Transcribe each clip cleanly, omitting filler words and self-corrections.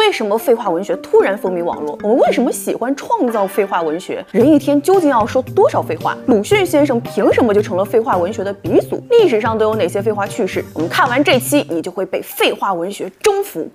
为什么废话文学突然风靡网络？我们为什么喜欢创造废话文学？人一天究竟要说多少废话？鲁迅先生凭什么就成了废话文学的鼻祖？历史上都有哪些废话趣事？我们看完这期，你就会被废话文学征服。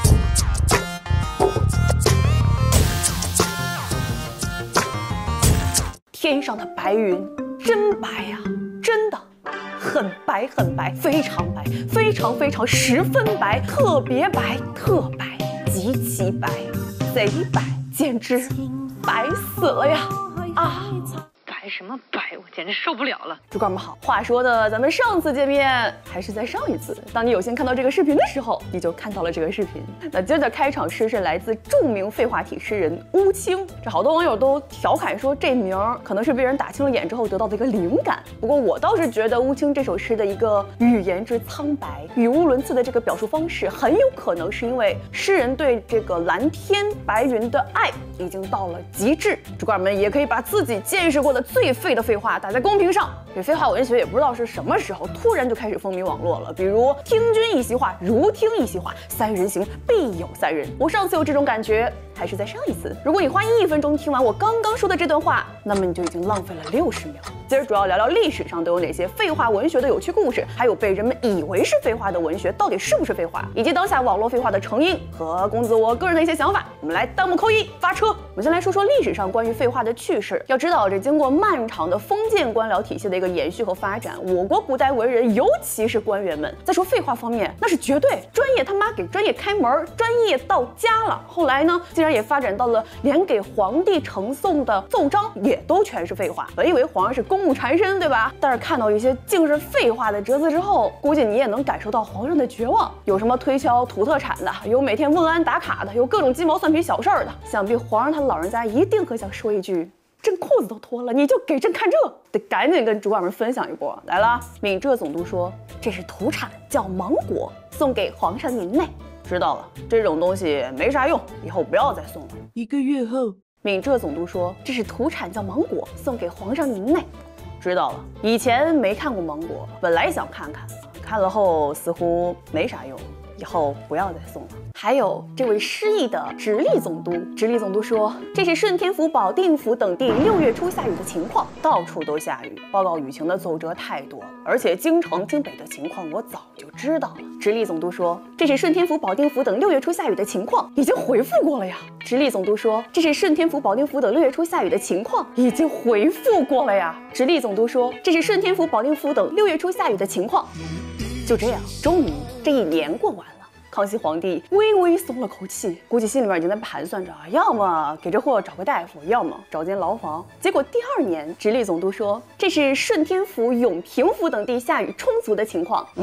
天上的白云真白呀，真的。很白很白，非常白，非常非常十分白，特别白，特白，极其白，贼白，简直白死了呀！啊！ 白什么白，我简直受不了了。 主管们好，话说的，咱们上次见面还是在上一次。当你有幸看到这个视频的时候，你就看到了这个视频。那今儿的开场诗是来自著名废话体诗人乌青。这好多网友都调侃说，这名可能是被人打青了眼之后得到的一个灵感。不过我倒是觉得乌青这首诗的一个语言之苍白、语无伦次的这个表述方式，很有可能是因为诗人对这个蓝天白云的爱已经到了极致。主管们也可以把自己见识过的最废的废话打在公屏上。这废话文学也不知道是什么时候突然就开始风靡网络了，比如听君一席话，如听一席话，三人行必有三人。我上次有这种感觉还是在上一次。如果你花1分钟听完我刚刚说的这段话，那么你就已经浪费了60秒。今儿主要聊聊历史上都有哪些废话文学的有趣故事，还有被人们以为是废话的文学到底是不是废话，以及当下网络废话的成因和公子我个人的一些想法。我们来弹幕扣1发车。我们先来说说历史上关于废话的趣事。要知道，这经过漫长的封建官僚体系的一个延续和发展，我国古代文人，尤其是官员们，在说废话方面，那是绝对专业他妈给专业开门，专业到家了。后来呢，竟然也发展到了连给皇帝呈送的奏章也都全是废话。本以为皇上是公务缠身，对吧？但是看到一些竟是废话的折子之后，估计你也能感受到皇上的绝望。有什么推销土特产的，有每天问安打卡的，有各种鸡毛蒜皮小事儿的。想必皇上他老人家一定很想说一句：朕裤子都脱了，你就给朕看这，得赶紧跟主管们分享一波。来了，闽浙总督说这是土产，叫芒果，送给皇上您嘞。知道了，这种东西没啥用，以后不要再送了。 1个月后， 闽浙总督说这是土产，叫芒果，送给皇上您嘞。知道了，以前没看过芒果，本来想看看，看了后似乎没啥用，以后不要再送了。还有这位失意的直隶总督，直隶总督说这是顺天府、保定府等地6月初下雨的情况，到处都下雨，报告雨情的奏折太多，而且京城、京北的情况我早就知道了。直隶总督说这是顺天府、保定府等6月初下雨的情况，已经回复过了呀。直隶总督说这是顺天府、保定府等6月初下雨的情况，已经回复过了呀。直隶总督说这是顺天府、保定府等6月初下雨的情况。就这样，终于这1年过完了。康熙皇帝微微松了口气，估计心里面已经在盘算着，要么给这货找个大夫，要么找间牢房。结果第2年，直隶总督说这是顺天府、永平府等地下雨充足的情况。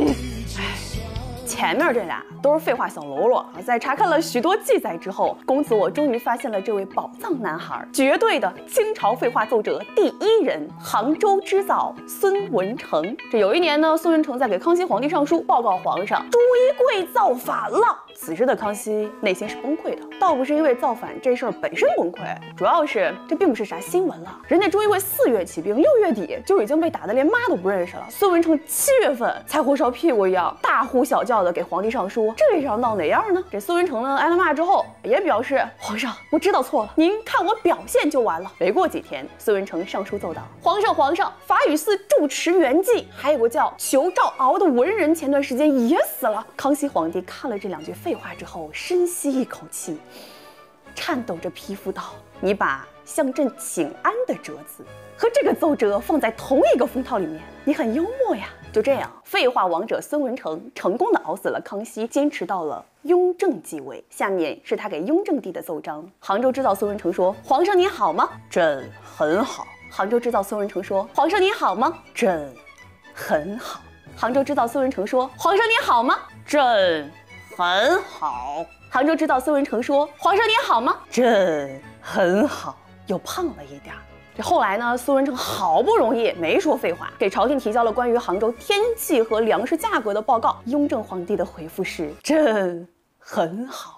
前面这俩都是废话小喽啰。在查看了许多记载之后，公子我终于发现了这位宝藏男孩，绝对的清朝废话奏折第1人，杭州织造孙文成。这有一年呢，孙文成在给康熙皇帝上书，报告皇上朱一贵造反了。此时的康熙内心是崩溃的，倒不是因为造反这事儿本身崩溃，主要是这并不是啥新闻了。人家朱一贵4月起兵，6月底就已经被打得连妈都不认识了。孙文成7月份才火烧屁股一样，大呼小叫的给皇帝上书，这要闹哪样呢？这孙文成呢挨了骂之后，也表示皇上，我知道错了，您看我表现就完了。没过几天，孙文成上书奏道：皇上，法雨寺住持圆寂，还有个叫裘兆鳌的文人，前段时间也死了。康熙皇帝看了这2句废话之后，深吸一口气，颤抖着批复道：你把向朕请安的折子和这个奏折放在同一个封套里面，你很幽默呀。就这样，废话王者孙文成成功的熬死了康熙，坚持到了雍正继位。下面是他给雍正帝的奏章。杭州织造孙文成说：皇上您好吗？朕很好。杭州织造孙文成说：皇上您好吗？朕很好。杭州织造孙文成说：皇上您好吗？朕很好。杭州织造孙文成说：皇上您好吗？朕很好。又胖了一点。这后来呢，孙文成好不容易没说废话，给朝廷提交了关于杭州天气和粮食价格的报告。雍正皇帝的回复是：朕很好。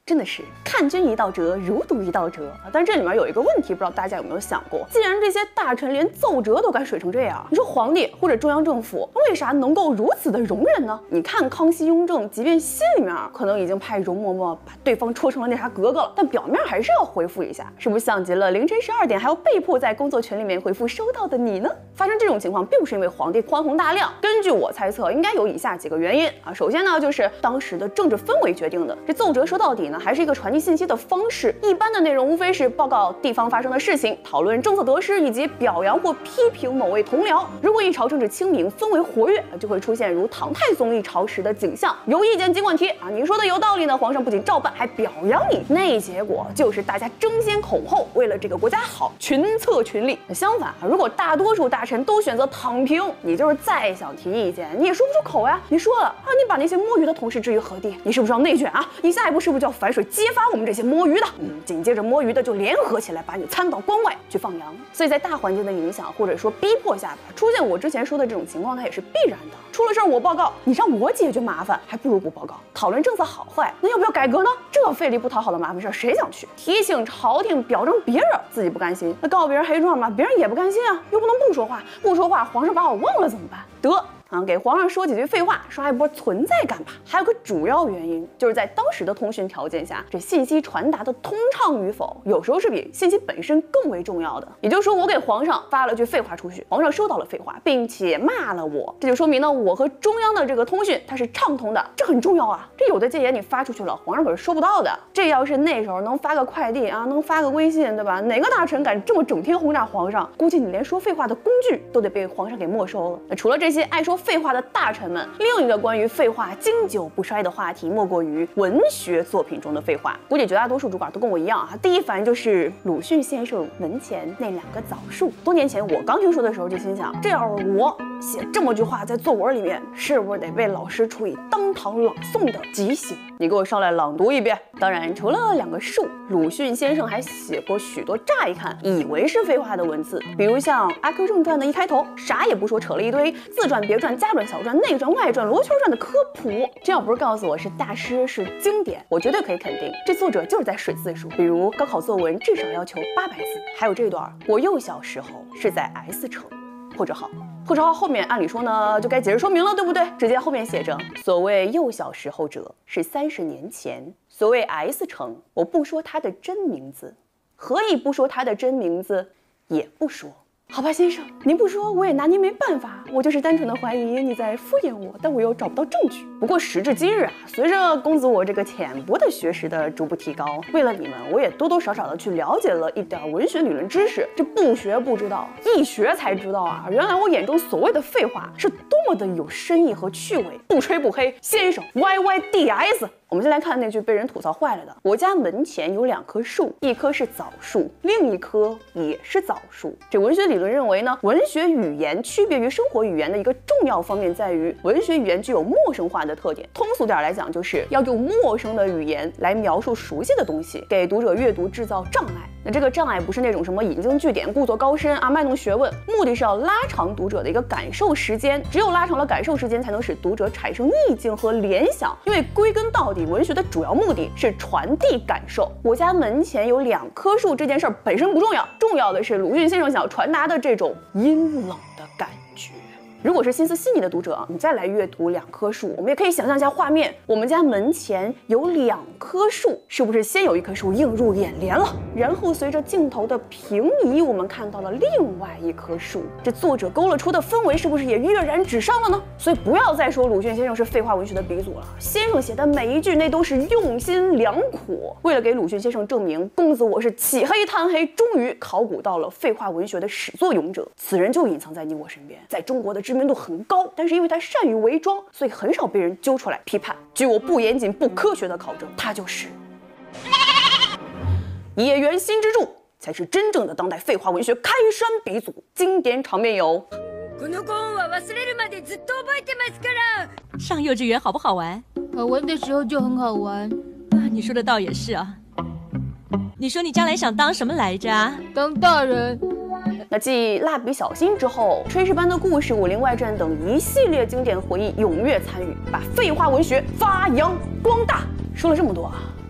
真的是看君一道折，如读一道折啊！但这里面有一个问题，不知道大家有没有想过？既然这些大臣连奏折都敢水成这样，你说皇帝或者中央政府为啥能够如此的容忍呢？你看康熙、雍正，即便心里面可能已经派容嬷嬷把对方戳成了那啥格格了，但表面还是要回复一下，是不是像极了凌晨12点还要被迫在工作群里面回复收到的你呢？发生这种情况，并不是因为皇帝宽宏大量，根据我猜测，应该有以下几个原因啊。首先呢，就是当时的政治氛围决定的。这奏折说到底呢，还是一个传递信息的方式。一般的内容无非是报告地方发生的事情，讨论政策得失，以及表扬或批评某位同僚。如果一朝政治清明，氛围活跃，就会出现如唐太宗一朝时的景象。有意见尽管提啊，你说的有道理呢，皇上不仅照办，还表扬你。那结果就是大家争先恐后，为了这个国家好，群策群力。相反啊，如果大多数大臣都选择躺平，你就是再想提意见，你也说不出口呀。你说了啊，你把那些摸鱼的同事置于何地？你是不是要内卷啊？你下一步是不是就要反水揭发我们这些摸鱼的？紧接着摸鱼的就联合起来把你参到关外去放羊。所以在大环境的影响或者说逼迫下吧，出现我之前说的这种情况，它也是必然的。出了事儿我报告，你让我解决麻烦，还不如不报告。讨论政策好坏，那要不要改革呢？这费力不讨好的麻烦事儿，谁想去？提醒朝廷，表彰别人，自己不甘心，那告别人黑状吧，别人也不甘心啊，又不能不说话，不说话，皇上把我忘了怎么办？得。给皇上说几句废话，刷一波存在感吧。还有个主要原因，就是在当时的通讯条件下，这信息传达的通畅与否，有时候是比信息本身更为重要的。也就是说，我给皇上发了句废话出去，皇上收到了废话，并且骂了我，这就说明呢，我和中央的这个通讯它是畅通的，这很重要啊。这有的谏言你发出去了，皇上可是收不到的。这要是那时候能发个快递啊，能发个微信，对吧？哪个大臣敢这么整天轰炸皇上？估计你连说废话的工具都得被皇上给没收了。那除了这些爱说废话的大臣们，另一个关于废话经久不衰的话题，莫过于文学作品中的废话。估计绝大多数主管都跟我一样啊，第一反应就是鲁迅先生门前那两个枣树。多年前我刚听说的时候，就心想，这要是我写这么句话在作文里面，是不是得被老师处以当堂朗诵的极刑？你给我上来朗读一遍。当然，除了两个树，鲁迅先生还写过许多乍一看以为是废话的文字，比如像《阿 Q 正传》的一开头，啥也不说，扯了一堆自传、别传、家传、小传、内传、外传、罗圈传的科普。这要不是告诉我是大师是经典，我绝对可以肯定，这作者就是在水字数。比如高考作文至少要求800字，还有这段我幼小时候是在 S 城。破折号，破折号后面按理说呢就该解释说明了，对不对？直接后面写着，所谓幼小时候者是30年前，所谓 S 城，我不说他的真名字，何以不说他的真名字？也不说。好吧，先生，您不说我也拿您没办法，我就是单纯的怀疑你在敷衍我，但我又找不到证据。不过时至今日啊，随着公子我这个浅薄的学识的逐步提高，为了你们，我也多多少少的去了解了一点文学理论知识。这不学不知道，一学才知道啊，原来我眼中所谓的废话是多么的有深意和趣味。不吹不黑，先生 YYDS。我们先来看那句被人吐槽坏了的：我家门前有2棵树，一棵是枣树，另一棵也是枣树。这文学理论认为呢，文学语言区别于生活语言的一个重要方面在于，文学语言具有陌生化的特点。通俗点来讲，就是要用陌生的语言来描述熟悉的东西，给读者阅读制造障碍。那这个障碍不是那种什么引经据典、故作高深啊、卖弄学问，目的是要拉长读者的一个感受时间。只有拉长了感受时间，才能使读者产生意境和联想。因为归根到底，文学的主要目的是传递感受。我家门前有2棵树这件事本身不重要，重要的是鲁迅先生想要传达的这种阴冷的感觉。如果是心思细腻的读者，你再来阅读2棵树，我们也可以想象一下画面：我们家门前有2棵树，是不是先有1棵树映入眼帘了，然后随着镜头的平移，我们看到了另外1棵树？这作者勾勒出的氛围是不是也跃然纸上了呢？所以不要再说鲁迅先生是废话文学的鼻祖了，先生写的每一句那都是用心良苦。为了给鲁迅先生证明，公子我是起黑贪黑，终于考古到了废话文学的始作俑者。此人就隐藏在你我身边，在中国的知名度很高，但是因为他善于伪装，所以很少被人揪出来批判。据我不严谨、不科学的考证，他就是野原新之助，才是真正的当代废话文学开山鼻祖。经典场面有： 上幼稚园好不好玩？ 好玩的时候就很好玩啊，你说的倒也是啊。你说你将来想当什么来着啊？ 当大人。 那继《蜡笔小新》之后，《炊事班的故事》《武林外传》等一系列经典回忆踊跃参与，把废话文学发扬光大。说了这么多啊，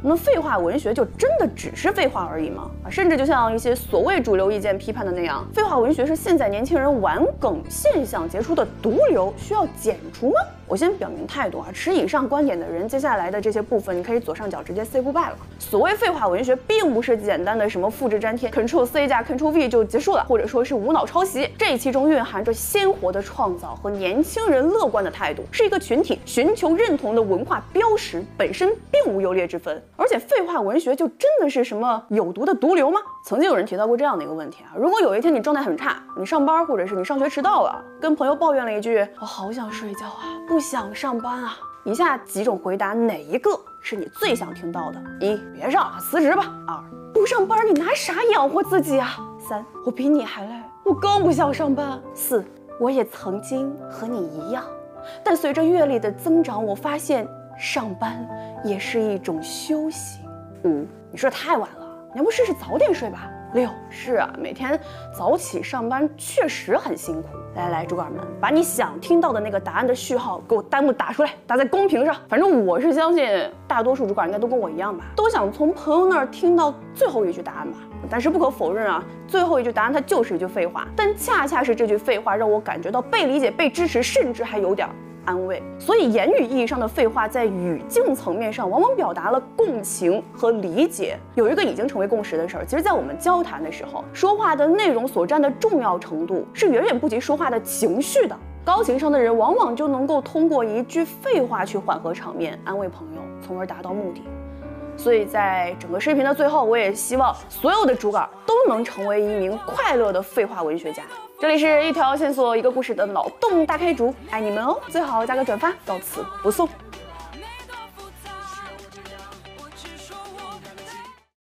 那废话文学就真的只是废话而已吗？甚至就像一些所谓主流意见批判的那样，废话文学是现在年轻人玩梗现象结出的毒瘤，需要剪除吗？我先表明态度啊，持以上观点的人，接下来的这些部分你可以左上角直接 say goodbye 了。所谓废话文学，并不是简单的什么复制粘贴 ，Ctrl+C 加 Ctrl+V 就结束了，或者说是无脑抄袭。这其中蕴含着鲜活的创造和年轻人乐观的态度，是一个群体寻求认同的文化标识，本身并无优劣之分。而且废话文学就真的是什么有毒的毒瘤吗？曾经有人提到过这样的一个问题啊，如果有一天你状态很差，你上班或者是你上学迟到了，跟朋友抱怨了一句“我好想睡觉啊，不想上班啊”，以下几种回答哪一个是你最想听到的？一，别上了，辞职吧。二，不上班你拿啥养活自己啊？三，我比你还累，我更不想上班。四，我也曾经和你一样，但随着阅历的增长，我发现上班也是一种修行。五，你睡得太晚了，你要不试试早点睡吧。六，是啊，每天早起上班确实很辛苦。来，主管们，把你想听到的那个答案的序号给我弹幕打出来，打在公屏上。反正我是相信大多数主管应该都跟我一样吧，都想从朋友那儿听到最后一句答案吧。但是不可否认啊，最后一句答案它就是一句废话，但恰恰是这句废话让我感觉到被理解、被支持，甚至还有点安慰。所以言语意义上的废话，在语境层面上往往表达了共情和理解。有一个已经成为共识的事儿，其实在我们交谈的时候，说话的内容所占的重要程度是远远不及说话的情绪的。高情商的人往往就能够通过一句废话去缓和场面，安慰朋友，从而达到目的。所以在整个视频的最后，我也希望所有的主稿都能成为一名快乐的废话文学家。这里是一条线索一个故事的脑洞大开主，爱你们哦！最好加个转发，到此不送。